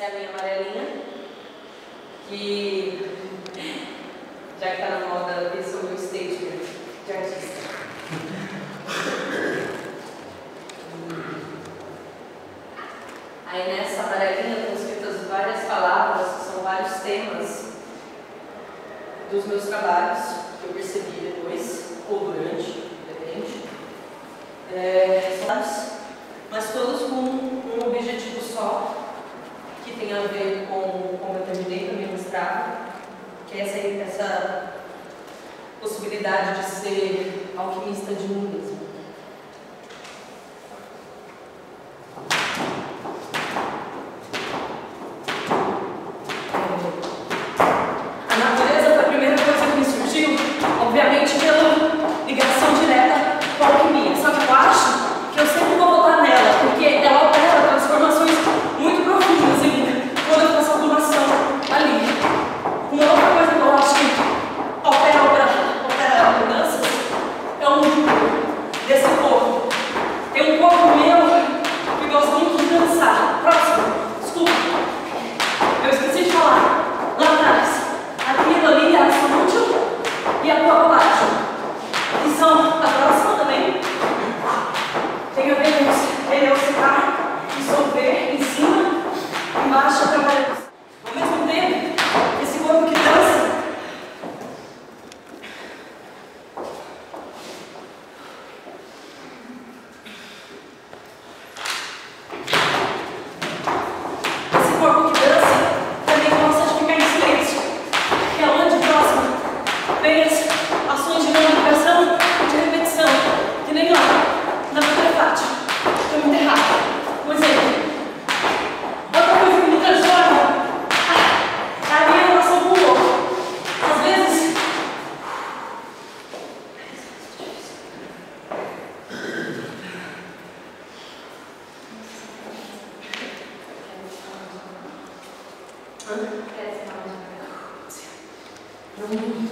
Essa é a minha amarelinha, que já que está na moda, esse é o meu statement de artista. Aí nessa amarelinha estão escritas várias palavras, que são vários temas dos meus trabalhos, que eu percebi depois, ou durante, depende. Mas todos com um objetivo só, que tem a ver com como eu terminei no meu mestrado, que é essa possibilidade de ser alquimista de mim mesmo. A natureza foi a primeira coisa que me surgiu, obviamente pela ligação direta com a alquimia. Só que eu acho que eu sempre vou voltar nela, porque ela opera transformações muito profundas em mim, quando eu faço algumação ali. Uma outra coisa que eu acho que opera mudanças é o mundo desse corpo. Tem um corpo meu que gosta muito de dançar. Próximo, desculpa, eu esqueci de falar. Lá atrás, aquilo ali é a ação útil e a tua colagem, que são a próxima também. Tem a ver com ele oscilar, dissolver em cima, embaixo, trabalhando. Ao mesmo tempo, esse corpo que dança, também gosta de ficar em silêncio, que é onde próximo vem as ações de comunicação e de repetição, que nem lá na Butrefati. Estou muito errada. Um exemplo. Outra coisa que me transforma é a minha relação com o outro. Às vezes, Não.